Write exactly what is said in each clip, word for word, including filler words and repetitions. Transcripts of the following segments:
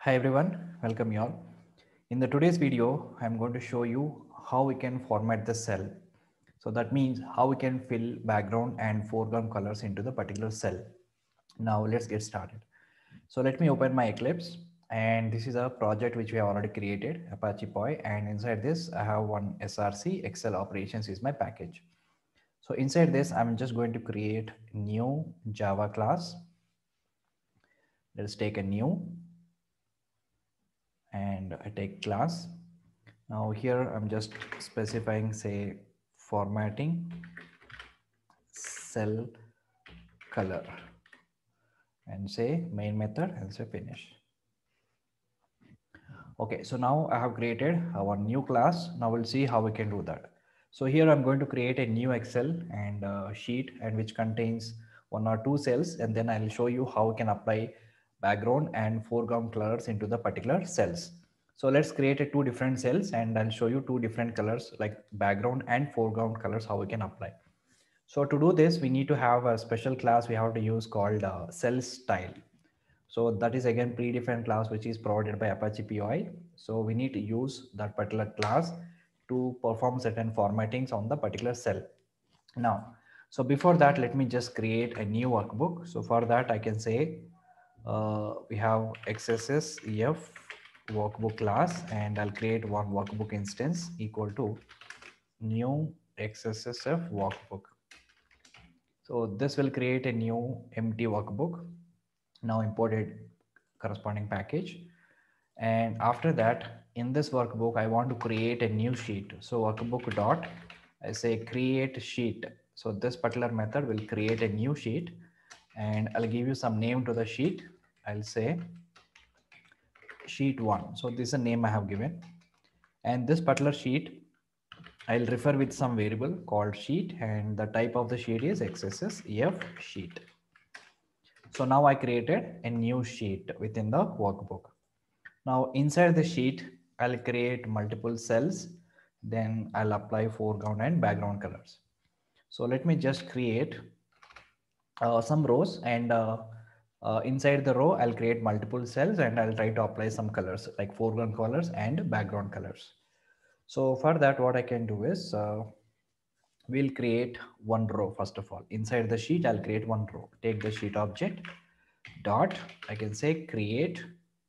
Hi everyone, welcome you all. In the today's video, I'm going to show you how we can format the cell. So that means how we can fill background and foreground colors into the particular cell. Now let's get started. So let me open my Eclipse, and this is a project which we have already created, Apache P O I, and inside this I have one S R C, Excel operations is my package. So inside this, I'm just going to create new Java class. Let's take a new and I take class. Now here I'm just specifying, say, formatting cell color and say main method and say finish. Okay, so now I have created our new class. Now we'll see how we can do that. So here I'm going to create a new Excel and uh, sheet and which contains one or two cells, and then I'll show you how we can apply background and foreground colors into the particular cells. So let's create a two different cells and I'll show you two different colors like background and foreground colors, how we can apply. So to do this, we need to have a special class we have to use called uh, cell style. So that is again predefined class which is provided by Apache P O I. So we need to use that particular class to perform certain formattings on the particular cell. Now, so before that, let me just create a new workbook. So for that, I can say uh, we have X S S E F workbook class, and I'll create one workbook instance equal to new X S S F workbook. So this will create a new empty workbook. Now imported corresponding package. And after that, in this workbook, I want to create a new sheet. So workbook dot, I say create sheet. So this particular method will create a new sheet and I'll give you some name to the sheet. I'll say sheet one. So this is a name I have given. And this particular sheet, I'll refer with some variable called sheet, and the type of the sheet is X S S E F sheet. So now I created a new sheet within the workbook. Now inside the sheet, I'll create multiple cells. Then I'll apply foreground and background colors. So let me just create uh, some rows, and uh, uh, inside the row, I'll create multiple cells and I'll try to apply some colors like foreground colors and background colors. So for that, what I can do is uh, we'll create one row. First of all, inside the sheet, I'll create one row. Take the sheet object dot, I can say create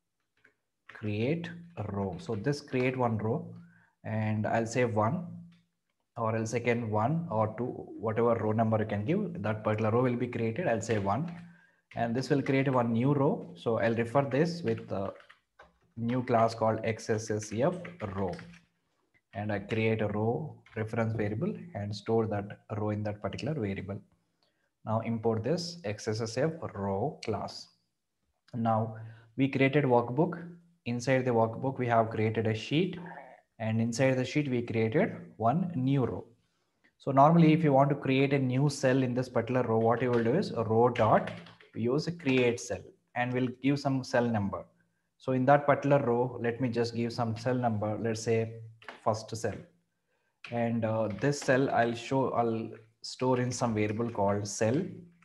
create a row. So this create one row, and I'll say one, or I'll second one or two, whatever row number you can give, that particular row will be created. I'll say one, and this will create one new row. So I'll refer this with a new class called X S S F row, and I create a row reference variable and store that row in that particular variable. Now import this X S S F row class. Now we created workbook. Inside the workbook, we have created a sheet, and inside the sheet, we created one new row. So normally, if you want to create a new cell in this particular row, what you will do is a row dot use a create cell, and we'll give some cell number. So in that particular row, let me just give some cell number. Let's say first cell, and uh, this cell I'll show I'll store in some variable called cell,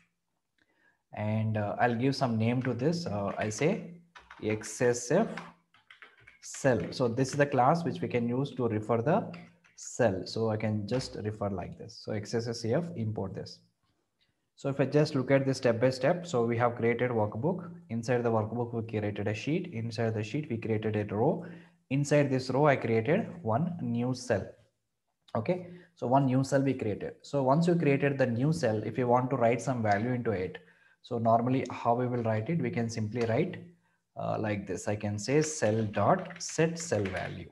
and uh, I'll give some name to this. Uh, I say X S F cell. So this is the class which we can use to refer the cell. So I can just refer like this. So X S S F import this. So if I just look at this step by step, so we have created workbook. Inside the workbook, we created a sheet. Inside the sheet, we created a row. Inside this row, I created one new cell. Okay, so one new cell we created. So once you created the new cell, if you want to write some value into it, so normally how we will write it, we can simply write uh, like this. I can say cell dot set cell value,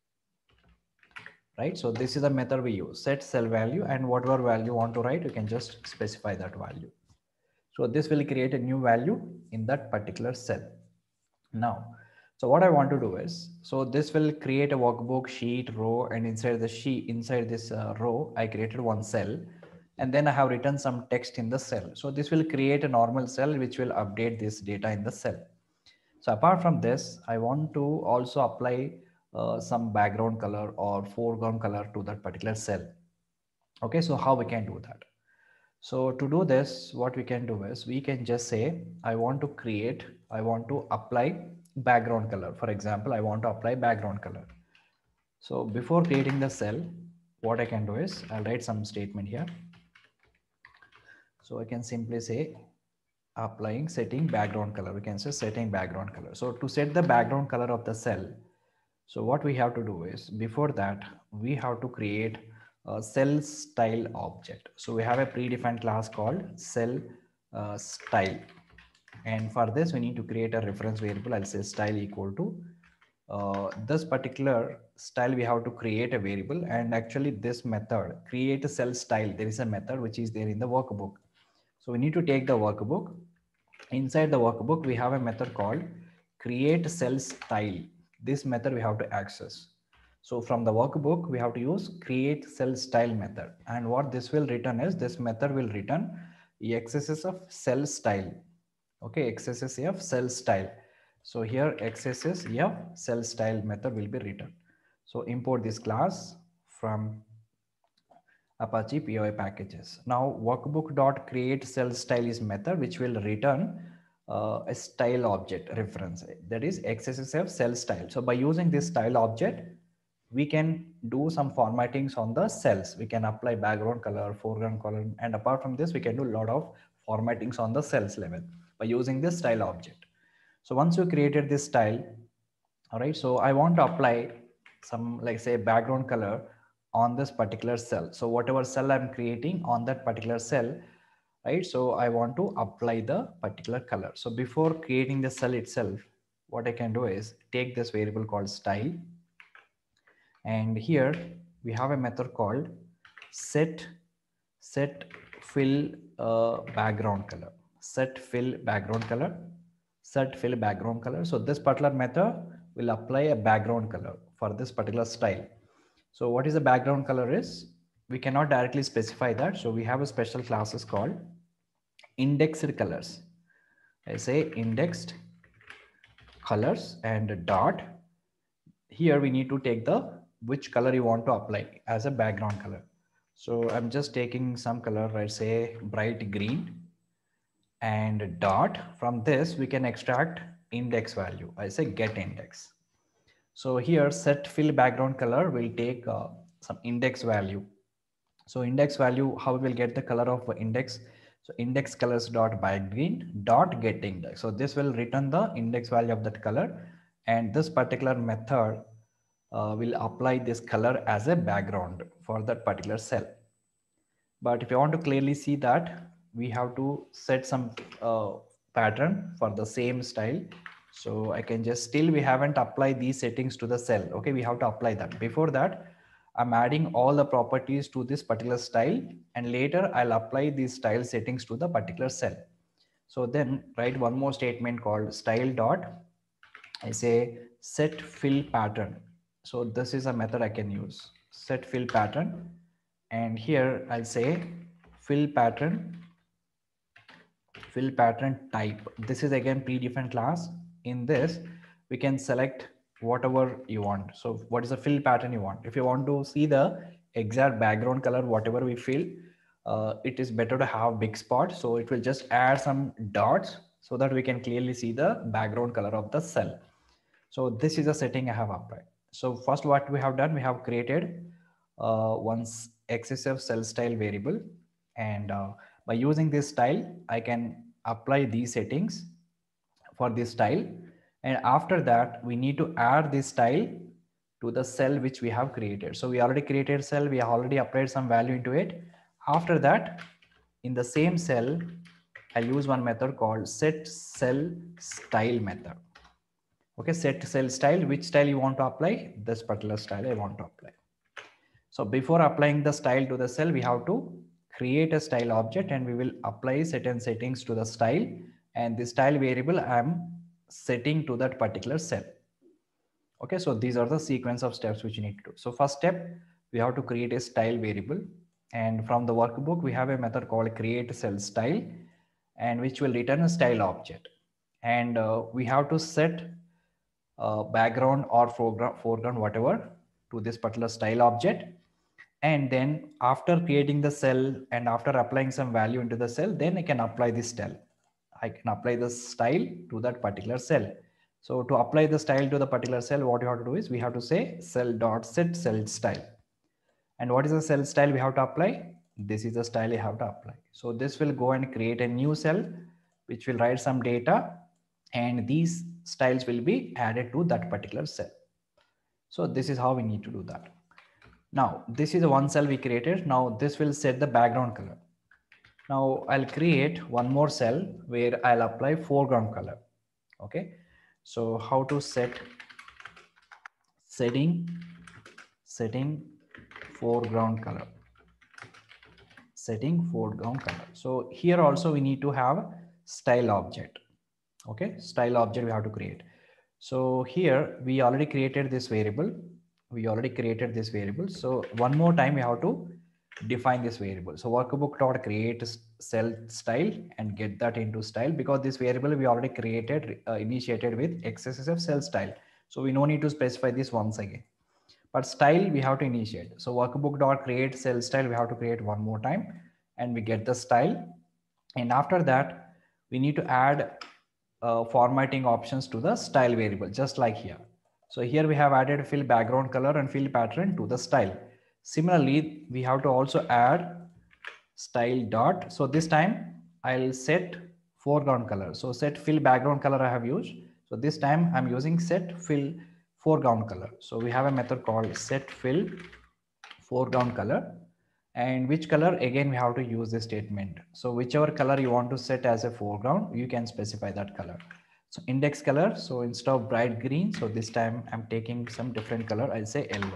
right? So this is the method we use, set cell value, and whatever value you want to write, you can just specify that value. So this will create a new value in that particular cell. Now, so what I want to do is, so this will create a workbook sheet row, and inside the sheet, inside this uh, row, I created one cell, and then I have written some text in the cell. So this will create a normal cell which will update this data in the cell. So apart from this, I want to also apply uh, some background color or foreground color to that particular cell. Okay, so how we can do that? So to do this, what we can do is we can just say, I want to create, I want to apply background color. For example, I want to apply background color. So before creating the cell, what I can do is I'll write some statement here. So I can simply say applying setting background color. We can say setting background color. So to set the background color of the cell, so what we have to do is before that we have to create a cell style object. So we have a predefined class called cell uh, style, and for this we need to create a reference variable. I'll say style equal to uh, this particular style. We have to create a variable, and actually this method create a cell style, there is a method which is there in the workbook. So we need to take the workbook. Inside the workbook we have a method called create cell style. This method we have to access. So from the workbook we have to use create cell style method, and what this will return is this method will return xss of cell style. Okay, xss of cell style. So here xss of cell style method will be written. So import this class from Apache P O I packages. Now workbook.create cell style is method which will return uh, a style object reference, that is xss of cell style. So by using this style object, we can do some formattings on the cells. We can apply background color, foreground color, and apart from this, we can do a lot of formattings on the cells level by using this style object. So once you created this style, all right, so I want to apply some, like say, background color on this particular cell. So whatever cell I'm creating on that particular cell, right? So I want to apply the particular color. So before creating the cell itself, what I can do is take this variable called style, and here we have a method called set set fill uh, background color. Set fill background color. Set fill background color. So this particular method will apply a background color for this particular style. So what is the background color is, we cannot directly specify that. So we have a special classes called indexed colors. I say indexed colors and dot. Here we need to take the which color you want to apply as a background color. So I'm just taking some color, I say bright green, and dot. From this we can extract index value. I say get index. So here set fill background color will take uh, some index value. So index value, how we will get the color of index? So index colors dot by green dot get index. So this will return the index value of that color, and this particular method uh, will apply this color as a background for that particular cell. But if you want to clearly see that, we have to set some uh, pattern for the same style. So I can just, still we haven't applied these settings to the cell. Okay, we have to apply that. Before that, I'm adding all the properties to this particular style, and later I'll apply these style settings to the particular cell. So then write one more statement called style dot, I say set fill pattern. So this is a method I can use, set fill pattern. And here I'll say fill pattern, fill pattern type. This is again predefined class. In this, we can select whatever you want. So what is the fill pattern you want? If you want to see the exact background color, whatever we fill, uh, it is better to have big spot. So it will just add some dots so that we can clearly see the background color of the cell. So this is a setting I have applied. So first what we have done, we have created uh, once xss cell style variable, and uh, by using this style I can apply these settings for this style, and after that we need to add this style to the cell which we have created. So we already created cell, we have already applied some value into it. After that, in the same cell, I'll use one method called set cell style method. Okay, set cell style, which style you want to apply? This particular style I want to apply. So before applying the style to the cell, we have to create a style object, and we will apply certain settings to the style, and the style variable I'm setting to that particular cell. Okay, so these are the sequence of steps which you need to do. So first step, we have to create a style variable, and from the workbook we have a method called create cell style, and which will return a style object, and uh, we have to set uh, background or foreground, foreground whatever to this particular style object. And then after creating the cell and after applying some value into the cell, then I can apply this style. I can apply the style to that particular cell. So to apply the style to the particular cell, what you have to do is we have to say cell dot set cell style. And what is the cell style we have to apply? This is the style you have to apply. So this will go and create a new cell, which will write some data, and these styles will be added to that particular cell. So this is how we need to do that. Now, this is the one cell we created. Now this will set the background color. Now I'll create one more cell where I'll apply foreground color. Okay. So how to set setting, setting foreground color, setting foreground color. So here also we need to have style object. Okay. Style object we have to create. So here we already created this variable. We already created this variable. So one more time we have to define this variable. So workbook dot create cell style and get that into style, because this variable we already created uh, initiated with X S S cell style. So we no need to specify this once again, but style we have to initiate. So workbook dot create cell style we have to create one more time, and we get the style. And after that we need to add uh, formatting options to the style variable, just like here. So here we have added fill background color and fill pattern to the style. Similarly, we have to also add style dot. So this time I'll set foreground color. So set fill background color I have used. So this time I'm using set fill foreground color. So we have a method called set fill foreground color. And which color, again we have to use this statement. So whichever color you want to set as a foreground, you can specify that color. So index color, so instead of bright green, so this time I'm taking some different color. I'll say yellow.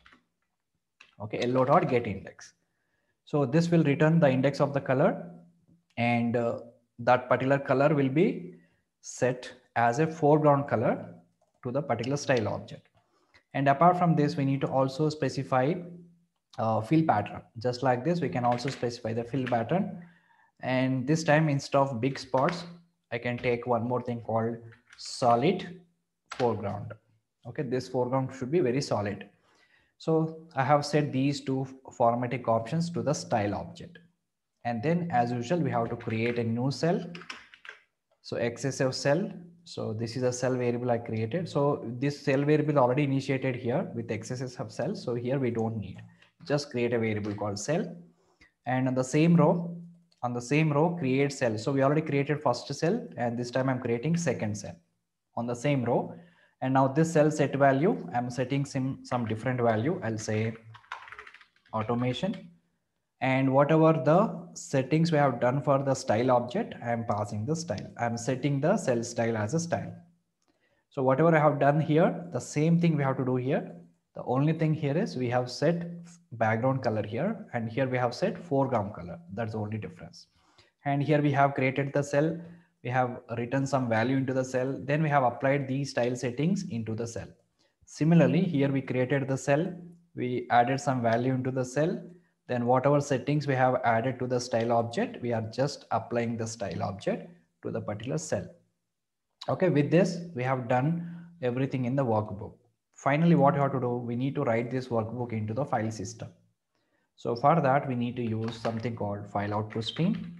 Okay, yellow dot get index. So this will return the index of the color, and uh, that particular color will be set as a foreground color to the particular style object. And apart from this, we need to also specify uh, fill pattern. Just like this, we can also specify the fill pattern. And this time, instead of big spots, I can take one more thing called solid foreground. Okay, this foreground should be very solid. So I have set these two formatting options to the style object. And then as usual, we have to create a new cell. So X S S cell. So this is a cell variable I created. So this cell variable already initiated here with X S S of cell. So here we don't need, just create a variable called cell. And on the same row, on the same row, create cell. So we already created first cell, and this time I'm creating second cell on the same row. And now this cell set value, I'm setting some, some different value. I'll say automation. And whatever the settings we have done for the style object, I am passing the style. I'm setting the cell style as a style. So whatever I have done here, the same thing we have to do here. The only thing here is we have set background color here, and here we have set foreground color. That's the only difference. And here we have created the cell. We have written some value into the cell. Then we have applied these style settings into the cell. Similarly, here we created the cell. We added some value into the cell. Then whatever settings we have added to the style object, we are just applying the style object to the particular cell. Okay, with this, we have done everything in the workbook. Finally, what you have to do, we need to write this workbook into the file system. So for that, we need to use something called file output stream.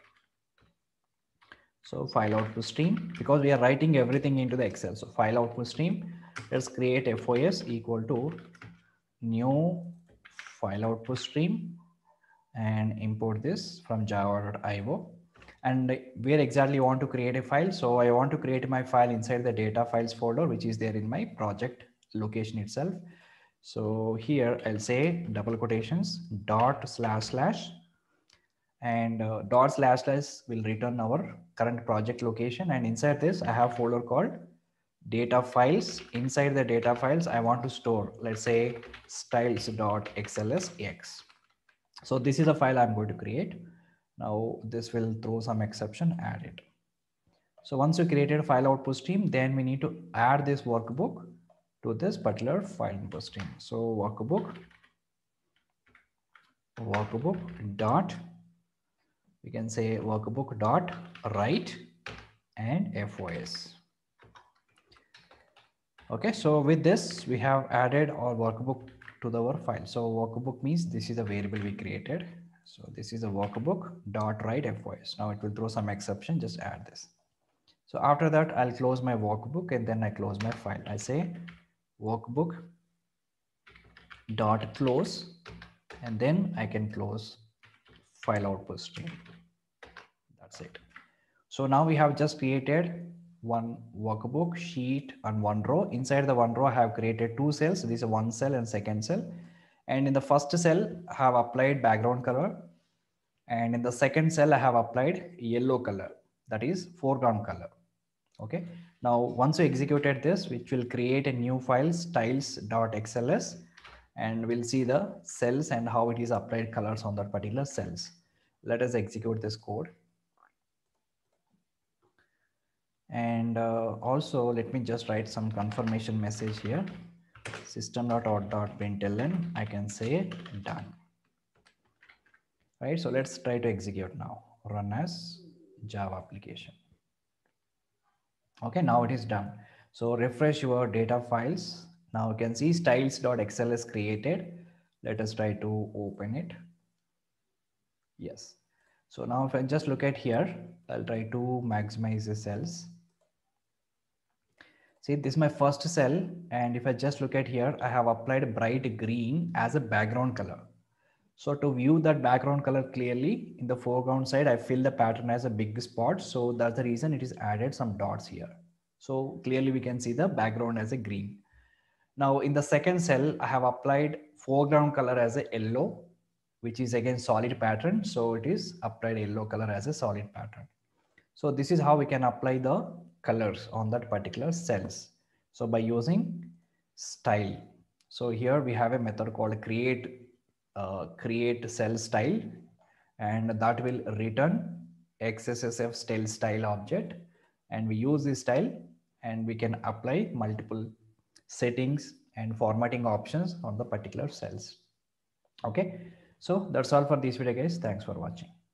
So file output stream, because we are writing everything into the Excel. So file output stream, let's create F O S equal to new file output stream and import this from java dot i o. And where exactly you want to create a file. So I want to create my file inside the data files folder, which is there in my project location itself. So here I'll say double quotations dot slash slash, and uh, dot slash slash will return our current project location. And inside this, I have folder called data files. Inside the data files, I want to store, let's say, styles.xlsx. So this is a file I'm going to create. Now this will throw some exception, add it. So once you created a file output stream, then we need to add this workbook to this particular file input stream. So workbook, workbook dot, we can say workbook dot write and F O S. Okay, so with this, we have added our workbook to the our file. So workbook means this is a variable we created. So this is a workbook dot write F O S. Now it will throw some exception, just add this. So after that, I'll close my workbook and then I close my file. I say workbook dot close, and then I can close file output stream. That's it. So now we have just created one workbook sheet and one row. Inside the one row, I have created two cells. This is one cell and second cell. And in the first cell, I have applied background color. And in the second cell, I have applied yellow color, that is foreground color. Okay. Now, once we executed this, which will create a new file styles.xls, and we'll see the cells and how it is applied colors on that particular cells. Let us execute this code. And uh, also let me just write some confirmation message here. System.out.println, I can say done. Right, so let's try to execute now. Run as Java application. Okay, now it is done. So refresh your data files. Now you can see styles.xls is created. Let us try to open it. Yes. So now if I just look at here, I'll try to maximize the cells. See, this is my first cell, and if I just look at here, I have applied bright green as a background color. So to view that background color clearly, in the foreground side, I fill the pattern as a big spot. So that's the reason it is added some dots here. So clearly we can see the background as a green. Now in the second cell, I have applied foreground color as a yellow, which is again solid pattern. So it is applied yellow color as a solid pattern. So this is how we can apply the colors on that particular cells. So by using style. So here we have a method called create uh, create cell style, and that will return X S S F style style object, and we use this style and we can apply multiple settings and formatting options on the particular cells. Okay, so that's all for this video guys. Thanks for watching.